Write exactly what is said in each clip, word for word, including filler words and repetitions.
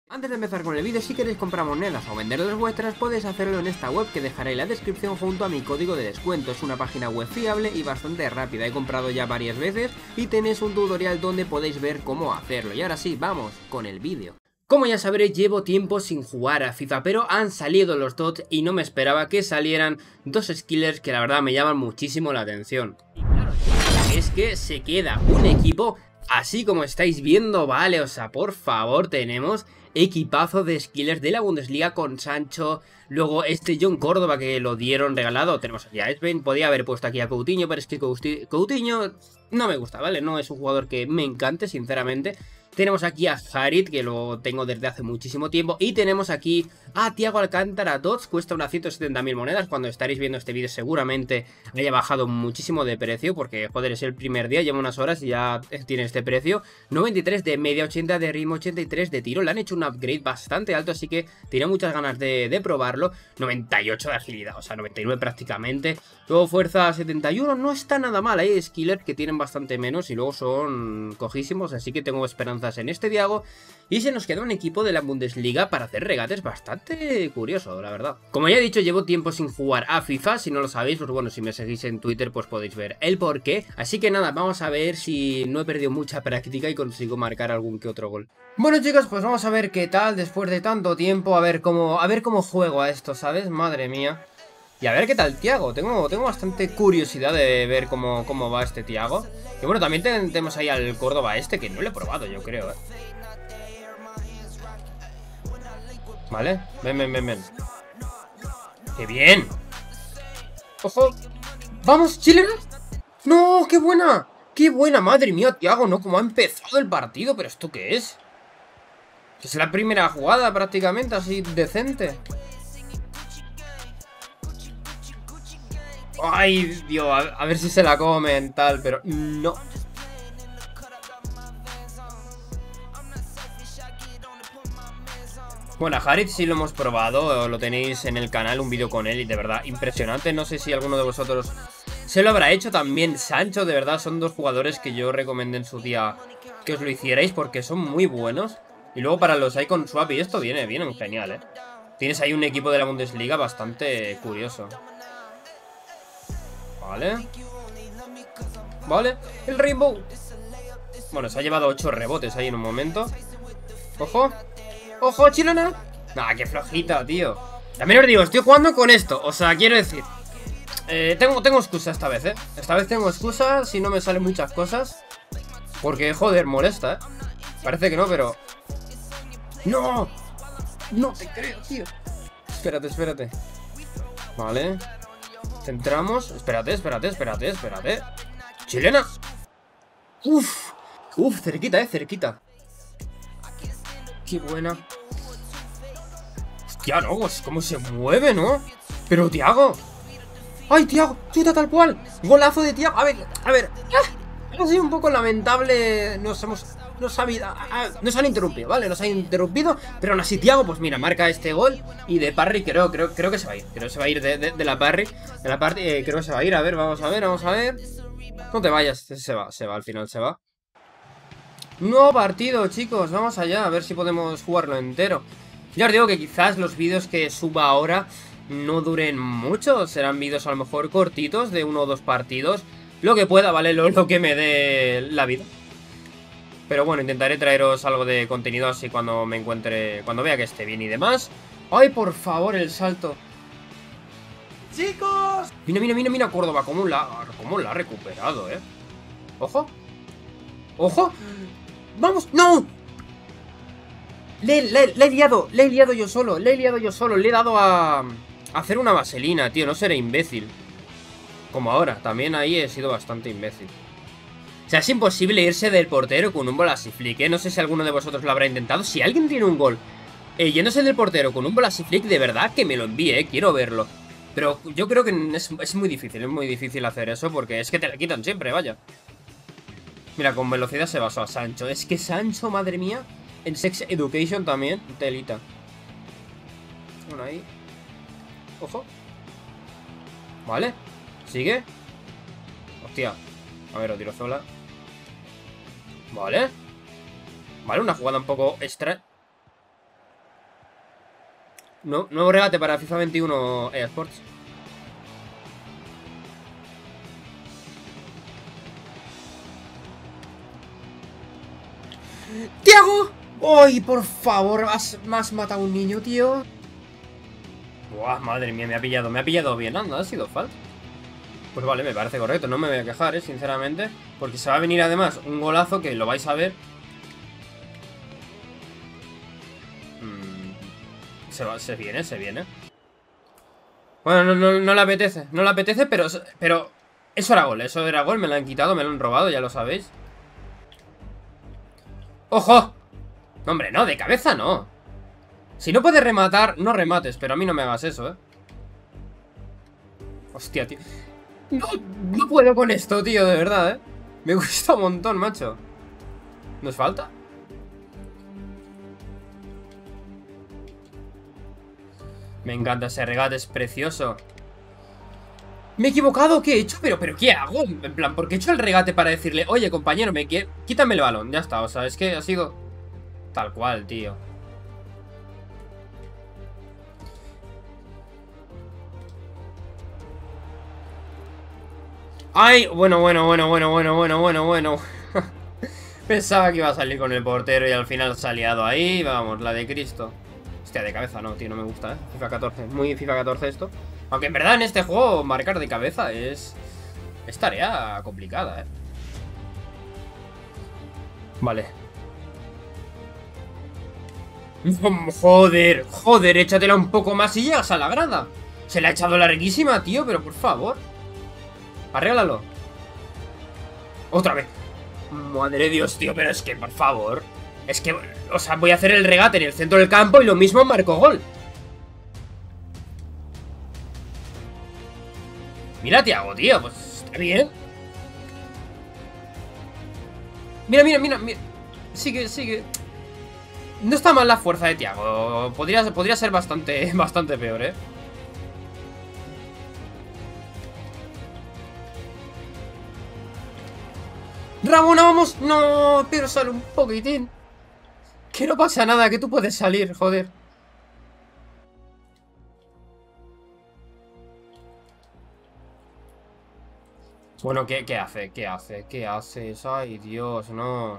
Antes de empezar con el vídeo, si queréis comprar monedas o vender las vuestras, podéis hacerlo en esta web que dejaré en la descripción junto a mi código de descuento. Es una página web fiable y bastante rápida, he comprado ya varias veces y tenéis un tutorial donde podéis ver cómo hacerlo. Y ahora sí, vamos con el vídeo. Como ya sabréis, llevo tiempo sin jugar a FIFA, pero han salido los dots y no me esperaba que salieran dos skillers que la verdad me llaman muchísimo la atención. Y claro, es que se queda un equipo así como estáis viendo, vale, o sea, por favor, tenemos equipazo de skillers de la Bundesliga con Sancho, luego este John Córdoba que lo dieron regalado, tenemos aquí a Esben, podía haber puesto aquí a Coutinho, pero es que Coutinho no me gusta, ¿vale? No es un jugador que me encante, sinceramente. Tenemos aquí a Harit, que lo tengo desde hace muchísimo tiempo. Y tenemos aquí a Thiago Alcántara Dots. Cuesta unas ciento setenta mil monedas. Cuando estaréis viendo este vídeo seguramente haya bajado muchísimo de precio. Porque, joder, es el primer día, lleva unas horas y ya tiene este precio. noventa y tres de media, ochenta de ritmo, ochenta y tres de tiro. Le han hecho un upgrade bastante alto, así que tenía muchas ganas de, de probarlo. noventa y ocho de agilidad, o sea, noventa y nueve prácticamente. Luego fuerza setenta y uno, no está nada mal. Hay skillers que tienen bastante menos y luego son cojísimos, así que tengo esperanza en este Thiago. Y se nos queda un equipo de la Bundesliga para hacer regates bastante curioso, la verdad. Como ya he dicho, llevo tiempo sin jugar a FIFA. Si no lo sabéis, pues bueno, si me seguís en Twitter pues podéis ver el porqué. Así que nada, vamos a ver si no he perdido mucha práctica y consigo marcar algún que otro gol. Bueno, chicos, pues vamos a ver qué tal después de tanto tiempo. A ver cómo, a ver cómo juego a esto, ¿sabes? Madre mía. Y a ver qué tal Thiago, tengo, tengo bastante curiosidad de ver cómo, cómo va este Thiago. Y bueno, también tenemos ahí al Córdoba este, que no lo he probado, yo creo, ¿eh? Vale, ven, ven, ven, ven. ¡Qué bien! ¡Ojo! ¡Vamos, chilena! ¡No, qué buena! ¡Qué buena! Madre mía, Thiago, ¿no? ¿Cómo ha empezado el partido? ¿Pero esto qué es? Es la primera jugada prácticamente, así decente. Ay, Dios, a, a ver si se la comen, tal, pero no. Bueno, a Harit sí lo hemos probado, lo tenéis en el canal, un vídeo con él y de verdad impresionante. No sé si alguno de vosotros se lo habrá hecho también. Sancho, de verdad, son dos jugadores que yo recomendé en su día que os lo hicierais porque son muy buenos. Y luego para los Icon Swap y esto viene, viene genial, eh. Tienes ahí un equipo de la Bundesliga bastante curioso. Vale. Vale, el Rainbow. Bueno, se ha llevado ocho rebotes ahí en un momento. Ojo. Ojo, chilena. Nah, qué flojita, tío. También os digo, estoy jugando con esto. O sea, quiero decir eh, tengo, tengo excusa esta vez, eh Esta vez tengo excusa si no me salen muchas cosas. Porque, joder, molesta, eh Parece que no, pero... ¡No! No te creo, tío. Espérate, espérate. Vale. Centramos. Espérate, espérate, espérate, espérate. ¡Chilena! ¡Uf! ¡Uf! Cerquita, eh, cerquita. ¡Qué buena! Hostia, no, pues cómo se mueve, ¿no? Pero, Thiago. ¡Ay, Thiago! ¡Chuta tal cual! ¡Golazo de Thiago! A ver, a ver. ¡Ah! Ha sido un poco lamentable. Nos hemos... Nos, ha, ah, nos han interrumpido, ¿vale? Nos han interrumpido. Pero aún así, Thiago, pues mira, marca este gol. Y de parry creo, creo, creo que se va a ir. Creo que se va a ir de, de, de la parry. De la parry, eh, creo que se va a ir. A ver, vamos a ver, vamos a ver. No te vayas, se va, se va, al final se va. Nuevo partido, chicos, vamos allá. A ver si podemos jugarlo entero. Ya os digo que quizás los vídeos que suba ahora no duren mucho. Serán vídeos a lo mejor cortitos, de uno o dos partidos. Lo que pueda, ¿vale? Lo, lo que me dé la vida. Pero bueno, intentaré traeros algo de contenido así cuando me encuentre, cuando vea que esté bien y demás. ¡Ay, por favor, el salto! ¡Chicos! Mira, mira, mira, mira Córdoba, cómo la, cómo la ha recuperado, ¿eh? ¡Ojo! ¡Ojo! ¡Vamos! ¡No! Le, le, le he liado, le he liado yo solo, le he liado yo solo. Le he dado a, a hacer una vaselina, tío, no seré imbécil. Como ahora, también ahí he sido bastante imbécil. O sea, es imposible irse del portero con un así flick, ¿eh? No sé si alguno de vosotros lo habrá intentado. Si alguien tiene un gol eh, yéndose del portero con un así flick, de verdad que me lo envíe, ¿eh? Quiero verlo. Pero yo creo que es, es muy difícil, es muy difícil hacer eso porque es que te la quitan siempre, vaya. Mira, con velocidad se basó a Sancho. Es que Sancho, madre mía, en Sex Education también, telita. Bueno, ahí. Ojo. Vale, sigue. Hostia. A ver, Odriozola. Vale. Vale, una jugada un poco extra. No, nuevo regate para FIFA veintiuno eSports. ¡Tiago! ¡Ay, por favor! ¿Has, ¿Me has matado a un niño, tío? Buah, madre mía, me ha pillado. Me ha pillado bien. Anda, ha sido falta. Pues vale, me parece correcto. No me voy a quejar, eh, sinceramente. Porque se va a venir además un golazo que lo vais a ver. Mm, se, va, se viene, se viene. Bueno, no, no, no le apetece. No le apetece, pero, pero... Eso era gol, eso era gol. Me lo han quitado, me lo han robado, ya lo sabéis. ¡Ojo! No, hombre, no, de cabeza no. Si no puedes rematar, no remates. Pero a mí no me hagas eso, eh. Hostia, tío. No, no puedo con esto, tío, de verdad, eh. Me gusta un montón, macho. ¿Nos falta? Me encanta ese regate, es precioso. ¿Me he equivocado? ¿Qué he hecho? ¿Pero, pero qué hago? En plan, ¿por qué he hecho el regate para decirle, oye, compañero, me quiere... quítame el balón? Ya está, o sea, es que ha sido... tal cual, tío. ¡Ay! Bueno, bueno, bueno, bueno, bueno, bueno, bueno, bueno. Pensaba que iba a salir con el portero y al final se ha liado ahí. Vamos, la de Cristo. Hostia, de cabeza no, tío, no me gusta, ¿eh? FIFA catorce, muy FIFA catorce esto. Aunque en verdad en este juego marcar de cabeza es... es tarea complicada, ¿eh? Vale. Joder, joder, échatela un poco más y llegas a la grada. Se la ha echado larguísima, tío, pero por favor. Arréglalo. Otra vez. Madre de Dios, tío, pero es que, por favor. Es que, o sea, voy a hacer el regate en el centro del campo y lo mismo marco gol. Mira, Tiago, tío, pues está bien. Mira, mira, mira, mira. Sigue, sigue. No está mal la fuerza de Tiago. Podría, podría ser bastante, bastante peor, eh. Ramona, vamos. No, pero sale un poquitín. Que no pasa nada, que tú puedes salir, joder. Bueno, ¿qué, qué hace? ¿Qué hace? ¿Qué haces? Ay, Dios, no.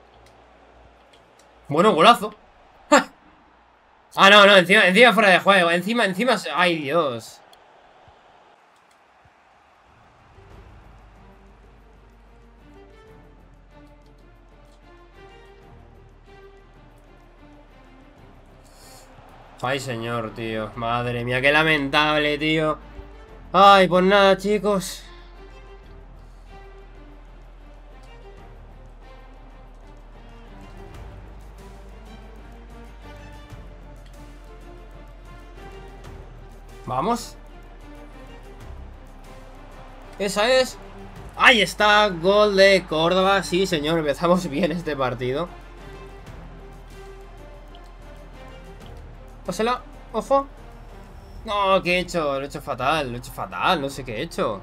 Bueno, golazo. ¡Ja! Ah, no, no, encima, encima fuera de juego. Encima, encima... Ay, Dios. Ay, señor, tío. Madre mía, qué lamentable, tío. Ay, pues nada, chicos. Vamos. Esa es. Ahí está, gol de Córdoba. Sí, señor, empezamos bien este partido. Pásala, ojo. No, ¿qué he hecho? Lo he hecho fatal, lo he hecho fatal, no sé qué he hecho.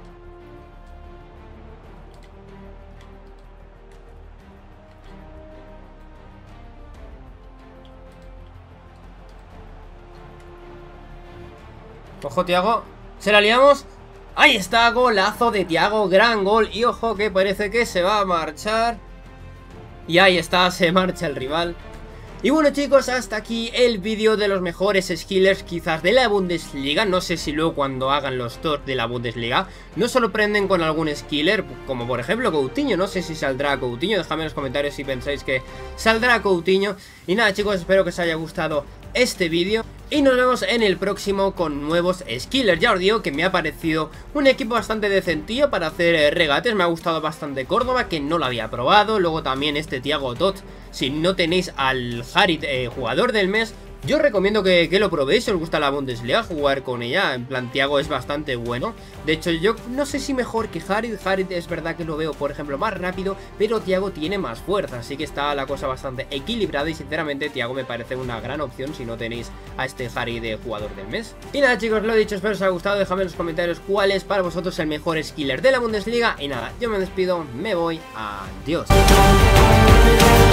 Ojo, Tiago. ¿Se la liamos? Ahí está, golazo de Tiago, gran gol. Y ojo que parece que se va a marchar. Y ahí está, se marcha el rival. Y bueno, chicos, hasta aquí el vídeo de los mejores skillers quizás de la Bundesliga. No sé si luego cuando hagan los tours de la Bundesliga no sorprenden con algún skiller, como por ejemplo Coutinho. No sé si saldrá Coutinho, dejadme en los comentarios si pensáis que saldrá Coutinho. Y nada, chicos, espero que os haya gustado este vídeo y nos vemos en el próximo con nuevos skillers. Ya os digo que me ha parecido un equipo bastante decentillo para hacer regates. Me ha gustado bastante Córdoba, que no lo había probado. Luego también este Thiago Tot. Si no tenéis al Harit eh, jugador del mes, yo os recomiendo que, que lo probéis. Si os gusta la Bundesliga, jugar con ella. En plan, Thiago es bastante bueno. De hecho, yo no sé si mejor que Harit. Harit es verdad que lo veo, por ejemplo, más rápido, pero Thiago tiene más fuerza. Así que está la cosa bastante equilibrada. Y sinceramente, Thiago me parece una gran opción si no tenéis a este Harit de jugador del mes. Y nada, chicos, lo he dicho, espero os haya gustado. Dejadme en los comentarios cuál es para vosotros el mejor skiller de la Bundesliga. Y nada, yo me despido, me voy. Adiós.